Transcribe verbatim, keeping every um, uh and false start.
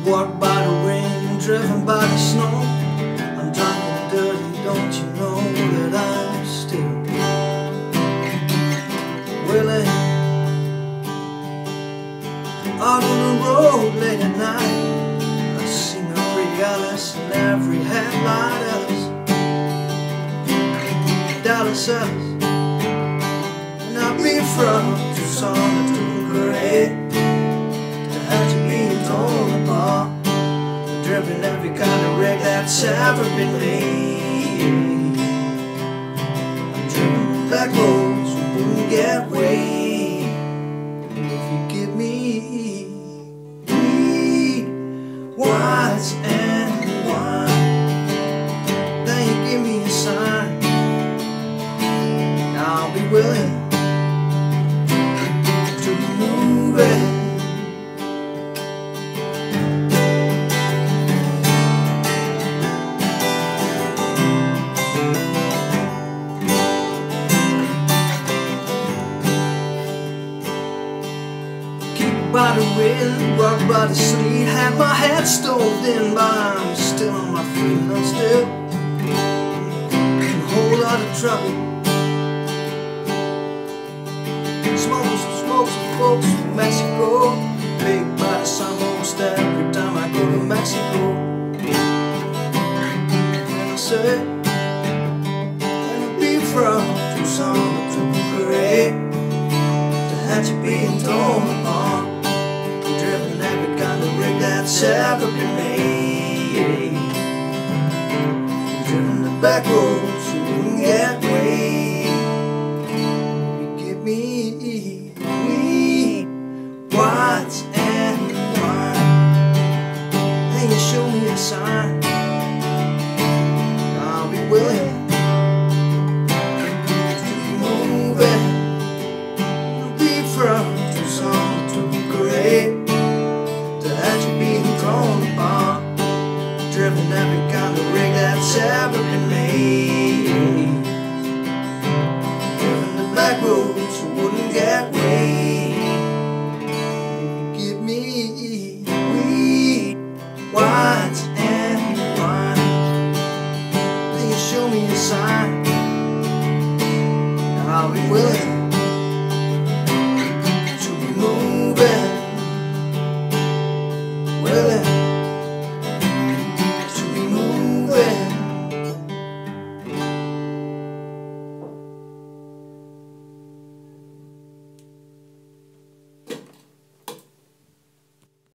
Walk by the rain, driven by the snow. I'm drunk and dirty, don't you know that I'm still Willin. Out on the road late at night, I see my pretty Alice in every headlight. Alice, Dallas Alice. And I've been from Tucson to Great, to have to be torn apart, driven every kind of wreck that's ever been made. I'm driven back roads we wouldn't get away. If you give me weed, whites and wine, then you give me a sign, and I'll be willing to move it. By the wind, rocked by the sleet, had my head stoved in, but I'm still on my feet, and I'm still in a whole lot of trouble. Smoking some smokes some folks from Mexico, baked by the sun almost every time I go to Mexico. And I say, and I'll be from Tucson to Great, to have you being torn apart, that's ever been made. Driven the back roads so we can get away. You give me weed, whites and wine, then you show me a sign, I'll be willing to move it. I'll be from Tucson to Great, driven every kind of rig that's ever been made. Driven the back roads so wouldn't get away. If you give me weed, whites and wine, then you show me a sign, and I'll be willing